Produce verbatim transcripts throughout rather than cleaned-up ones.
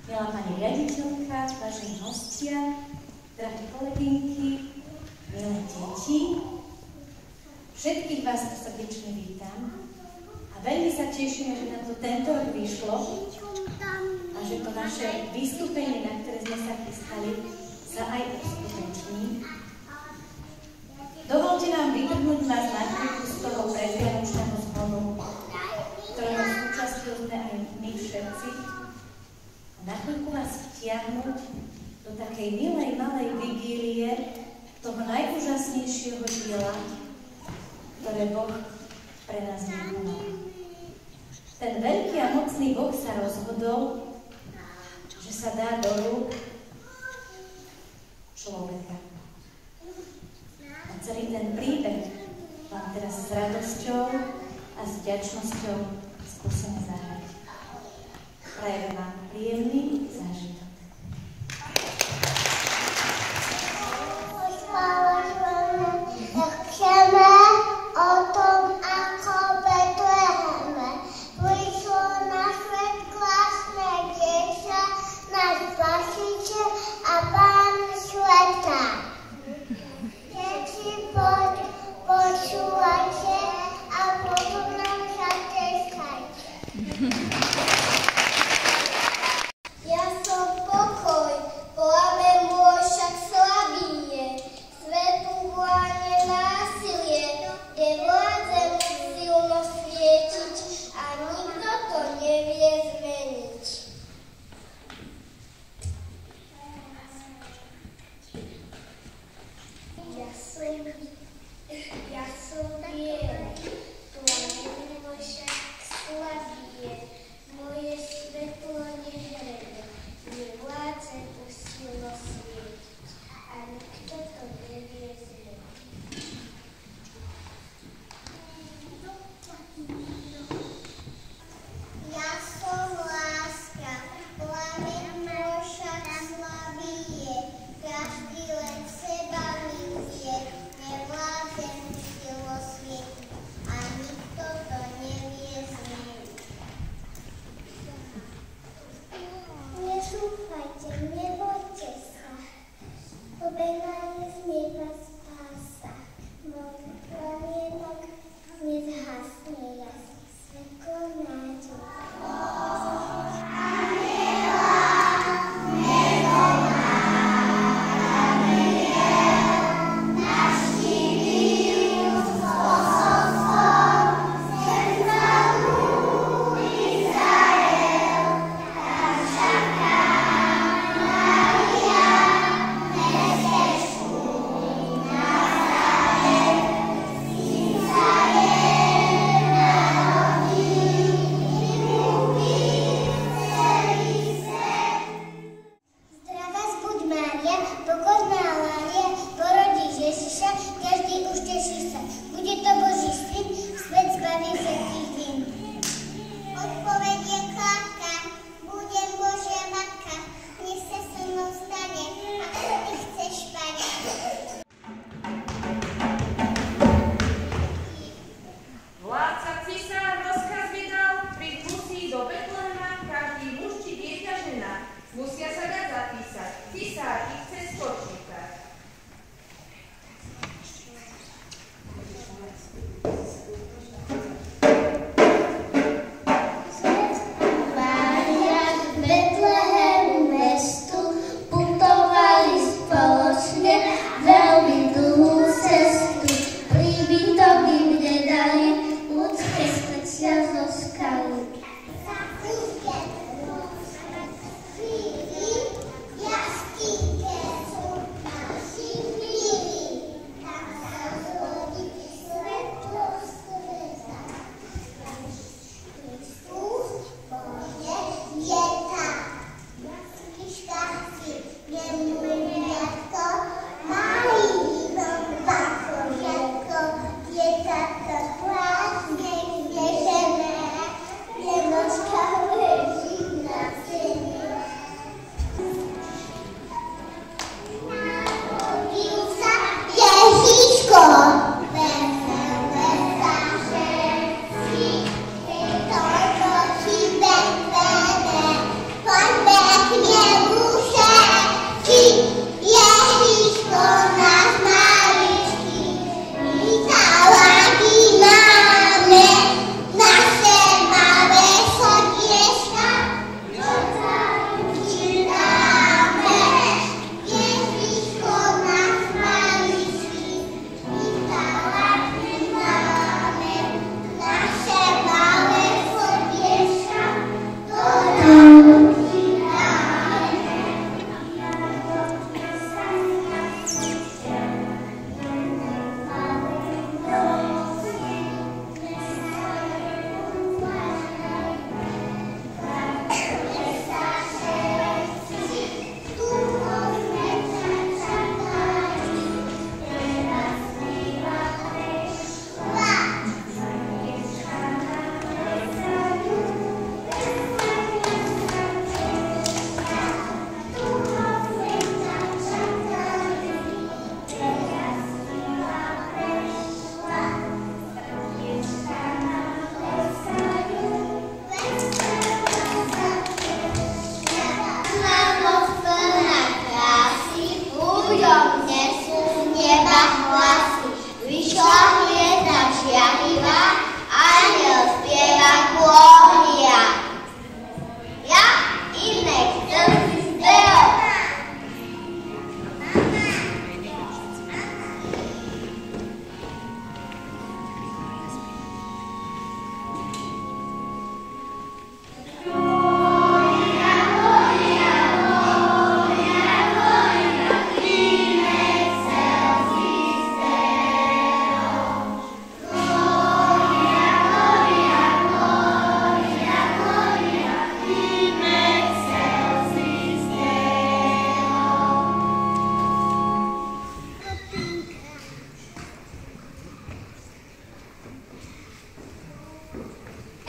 Milá pani riaditeľka, vážení hostia, drahé kolegynky, milé deti, všetkých vás srdečne vítam a veľmi sa tešíme, že nám to tento rok vyšlo a že to naše vystúpenie, na ktoré sme sa chystali, sa aj uskutoční. Dovolte nám vytrhnúť vás na chvíľku z toho predvianočného zvonu, ktorého súčasťou sme aj my všetci, a na chvíľku vás vtiahnuť do takej milej, malej vigílie toho najúžasnejšieho diela, ktoré Boh pre nás vykonal. Ten veľký a mocný Boh sa rozhodol, že sa dá do rúk človeka. A celý ten príbeh vám teraz s radosťou a s vďačnosťou skúsime zahrať. Prajem vám príjemný zážitok. Chceme o tom, ako Betleheme prišlo na svet krásne dieťa, náš Spasiteľ a Pán sveta. Deti, poď, počúvajte a potom nám sa tešíme.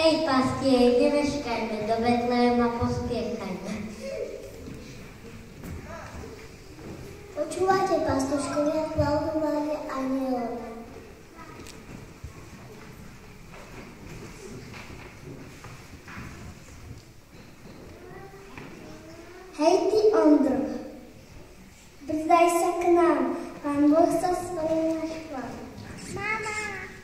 Hej, pastieri, nemeškajme, do Betléma pospiechajme. Počúvate, pastuškovia, chváľovanie anielov. Hej, ty, Ondro, brzdaj sa k nám, Pán Boh sa svoje našval. Mama!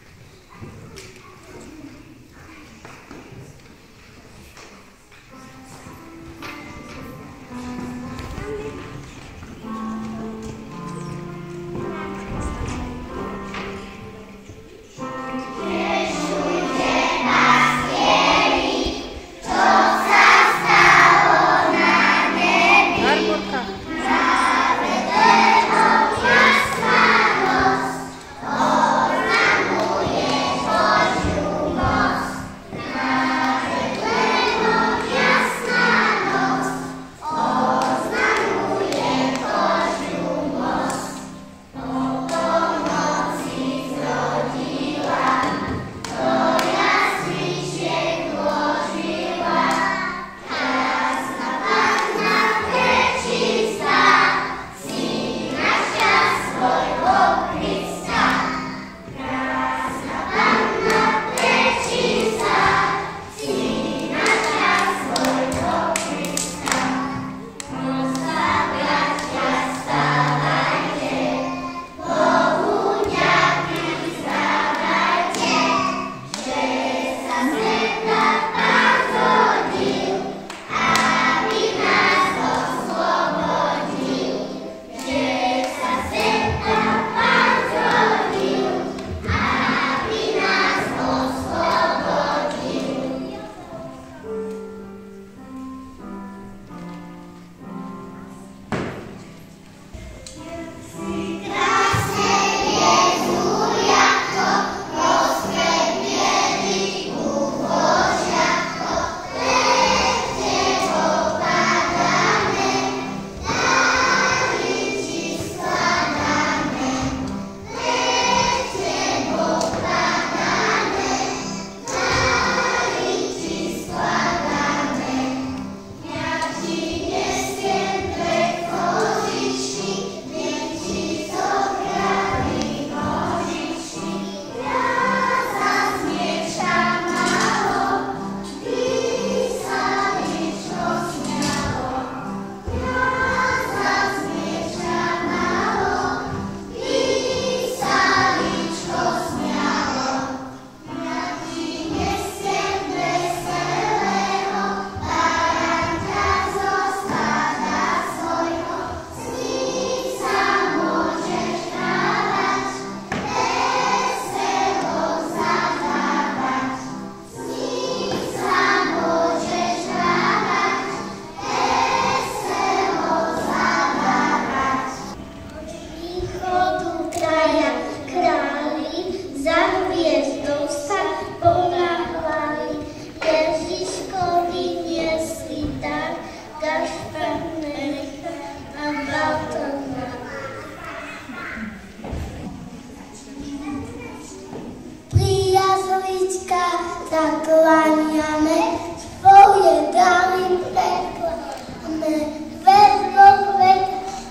Zakláňame svoje dary predkladáme, vedlo vek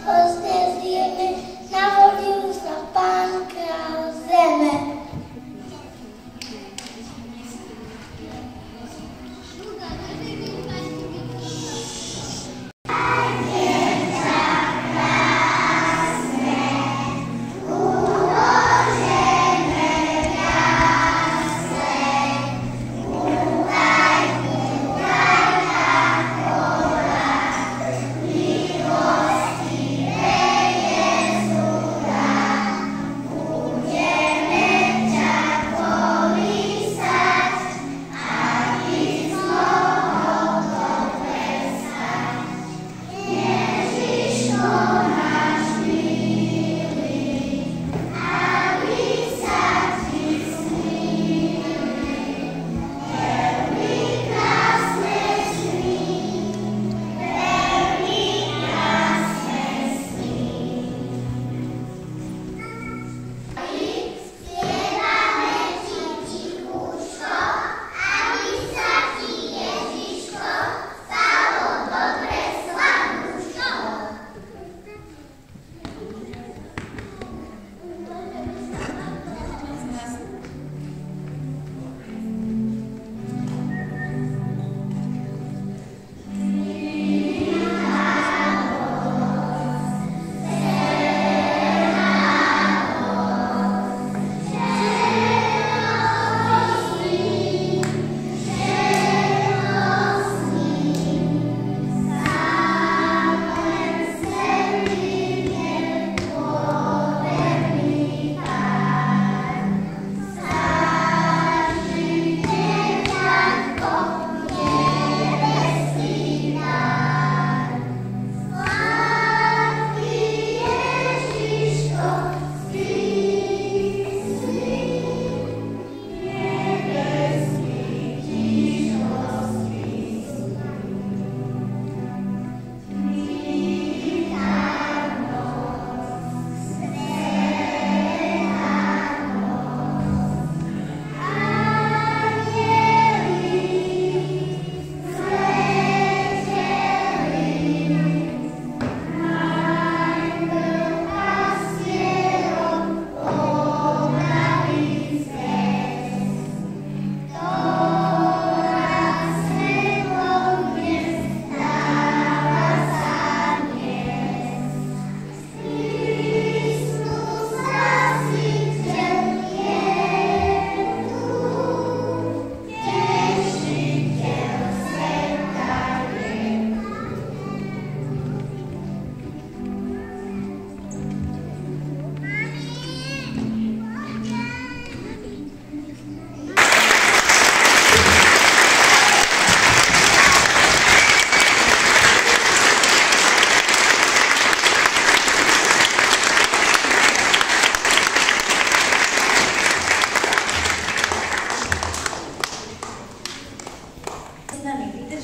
roznezieme, narodil sa Pán kráľ zeme. Uložené krásne,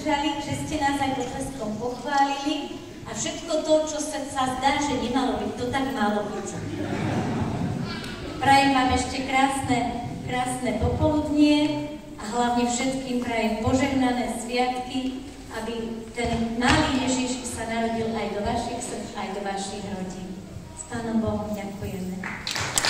vydržali, že ste nás aj potleskom pochválili a všetko to, čo sa, sa zdá, že nemalo byť, to tak malo byť. Prajem vám ešte krásne, krásne popoludnie a hlavne všetkým prajem požehnané sviatky, aby ten malý Ježiš sa narodil aj do vašich srdc, aj do vašich rodín. S Pánom Bohom ďakujeme.